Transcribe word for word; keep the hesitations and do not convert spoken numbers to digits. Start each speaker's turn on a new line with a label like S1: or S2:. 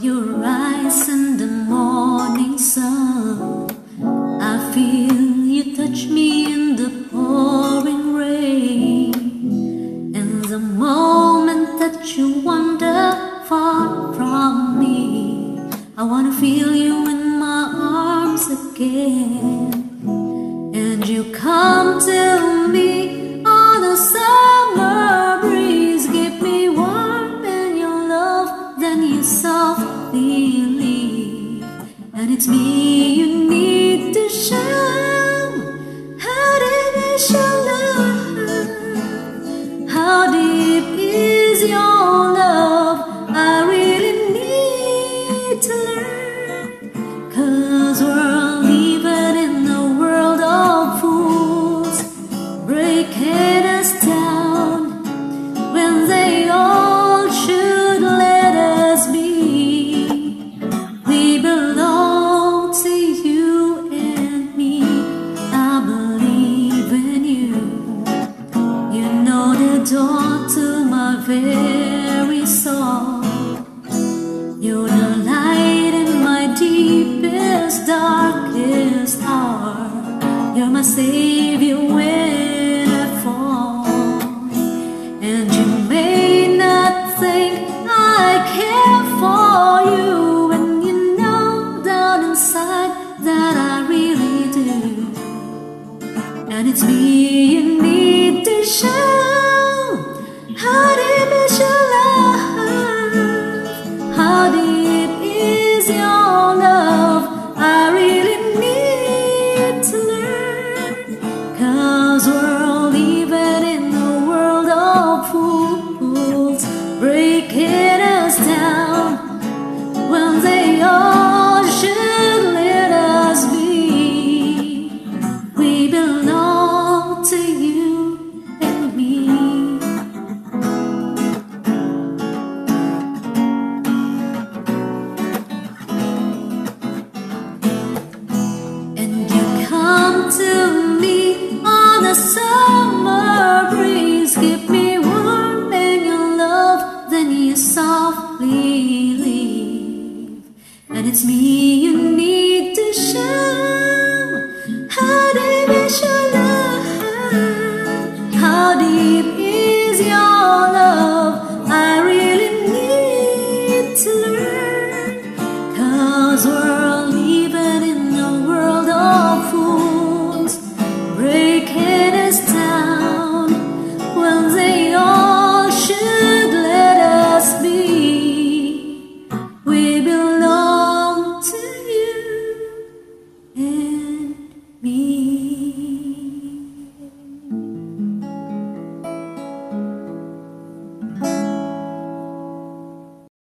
S1: your eyes in the morning sun. I feel you touch me in the pouring rain. And the moment that you wander far from me, I wanna feel you in my arms again. And you come to me on a summer breeze, give me warmth in your love, then you softly leave. And it's me you need to show. How deep is your love? How deep is your love? I really need to learn, 'cause we're living in a world of fools, breaking us down when they all should let us be. We belong to you and me. I believe in you. You know the door to my very soul. You're the light in my deepest, darkest hour. You're my savior when I fall. And you may not think I care for you, and you know down inside that I really do. And it's me you need to show. How deep is your love? How deep is your love? I really need to learn, 'cause we're all living in a world of fools, breaking us down when they all should let us be. We belong to you and me. And you come to me on a summer breeze, give me warmth in your love, then you softly leave. And it's me you need to show. How deep is your love? How deep is your love? I really need to learn, 'cause we're living in a world of fools, breaking us down when they all should let us be. We belong